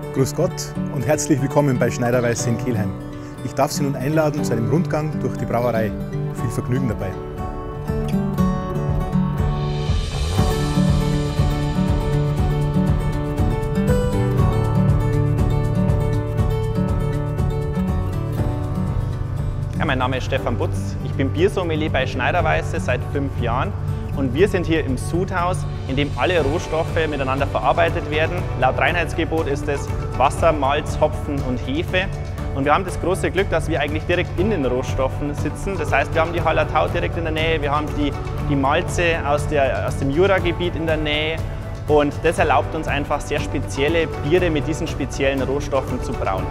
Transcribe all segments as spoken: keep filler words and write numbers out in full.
Grüß Gott und herzlich willkommen bei Schneiderweisse in Kelheim. Ich darf Sie nun einladen zu einem Rundgang durch die Brauerei. Viel Vergnügen dabei. Ja, mein Name ist Stefan Butz. Ich bin Biersommelier bei Schneiderweisse seit fünf Jahren. Und wir sind hier im Sudhaus, in dem alle Rohstoffe miteinander verarbeitet werden. Laut Reinheitsgebot ist es Wasser, Malz, Hopfen und Hefe. Und wir haben das große Glück, dass wir eigentlich direkt in den Rohstoffen sitzen. Das heißt, wir haben die Hallertau direkt in der Nähe, wir haben die, die Malze aus, der, aus dem Juragebiet in der Nähe. Und das erlaubt uns einfach sehr spezielle Biere mit diesen speziellen Rohstoffen zu brauen.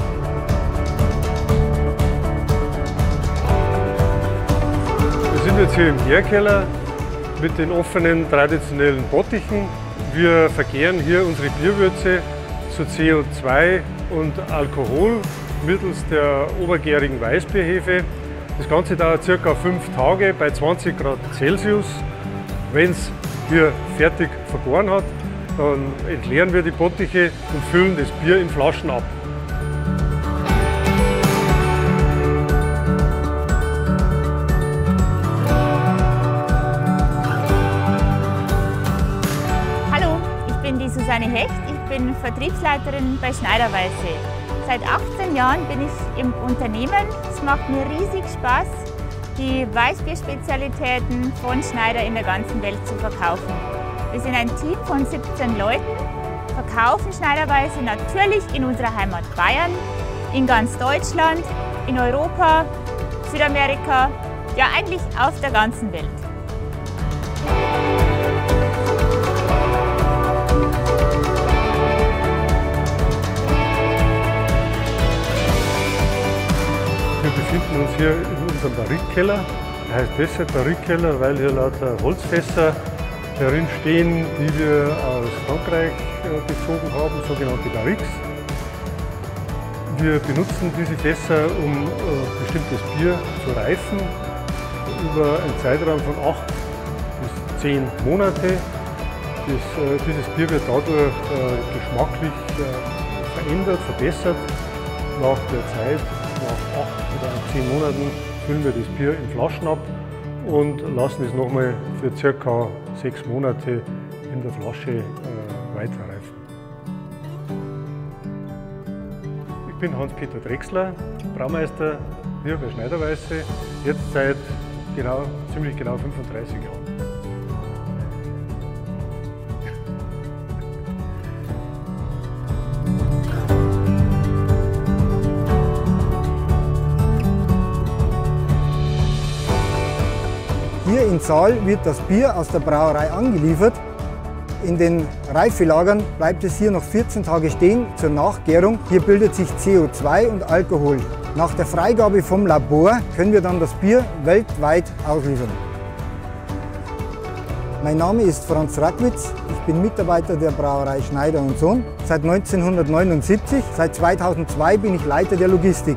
Wir sind jetzt hier im Gärkeller mit den offenen traditionellen Bottichen. Wir vergären hier unsere Bierwürze zu C O zwei und Alkohol mittels der obergärigen Weißbierhefe. Das Ganze dauert ca. fünf Tage bei zwanzig Grad Celsius. Wenn es hier fertig vergoren hat, dann entleeren wir die Bottiche und füllen das Bier in Flaschen ab. Susanne Hecht, ich bin Vertriebsleiterin bei Schneiderweisse. Seit achtzehn Jahren bin ich im Unternehmen. Es macht mir riesig Spaß, die Weißbierspezialitäten von Schneider in der ganzen Welt zu verkaufen. Wir sind ein Team von siebzehn Leuten, verkaufen Schneiderweisse natürlich in unserer Heimat Bayern, in ganz Deutschland, in Europa, Südamerika, ja eigentlich auf der ganzen Welt. Wir befinden uns hier in unserem Barrikkeller. Er heißt deshalb Barrikkeller, weil hier lauter Holzfässer darin stehen, die wir aus Frankreich bezogen haben, sogenannte Barriques. Wir benutzen diese Fässer, um bestimmtes Bier zu reifen, über einen Zeitraum von acht bis zehn Monate. Das, dieses Bier wird dadurch geschmacklich verändert, verbessert. Nach der Zeit, nach acht oder zehn Monaten, füllen wir das Bier in Flaschen ab und lassen es nochmal für circa sechs Monate in der Flasche äh, weiterreifen. Ich bin Hans-Peter Drechsler, Braumeister hier bei Schneiderweisse, jetzt seit genau, ziemlich genau fünfunddreißig Jahren. Hier in Saal wird das Bier aus der Brauerei angeliefert. In den Reifelagern bleibt es hier noch vierzehn Tage stehen zur Nachgärung. Hier bildet sich C O zwei und Alkohol. Nach der Freigabe vom Labor können wir dann das Bier weltweit ausliefern. Mein Name ist Franz Rackwitz. Ich bin Mitarbeiter der Brauerei Schneider und Sohn seit neunzehnhundertneunundsiebzig. Seit zweitausendzwei bin ich Leiter der Logistik.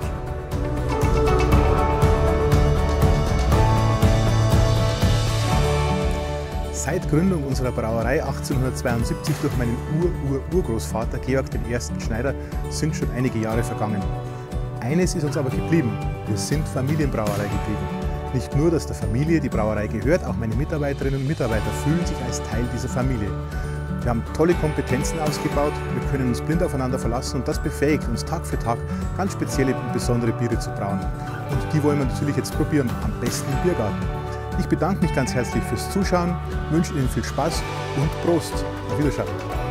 Seit Gründung unserer Brauerei achtzehnhundertzweiundsiebzig durch meinen Ur-Ur-Urgroßvater Georg den ersten Schneider sind schon einige Jahre vergangen. Eines ist uns aber geblieben, wir sind Familienbrauerei geblieben. Nicht nur, dass der Familie die Brauerei gehört, auch meine Mitarbeiterinnen und Mitarbeiter fühlen sich als Teil dieser Familie. Wir haben tolle Kompetenzen ausgebaut, wir können uns blind aufeinander verlassen und das befähigt uns Tag für Tag ganz spezielle und besondere Biere zu brauen. Und die wollen wir natürlich jetzt probieren, am besten im Biergarten. Ich bedanke mich ganz herzlich fürs Zuschauen, wünsche Ihnen viel Spaß und Prost. Auf Wiedersehen.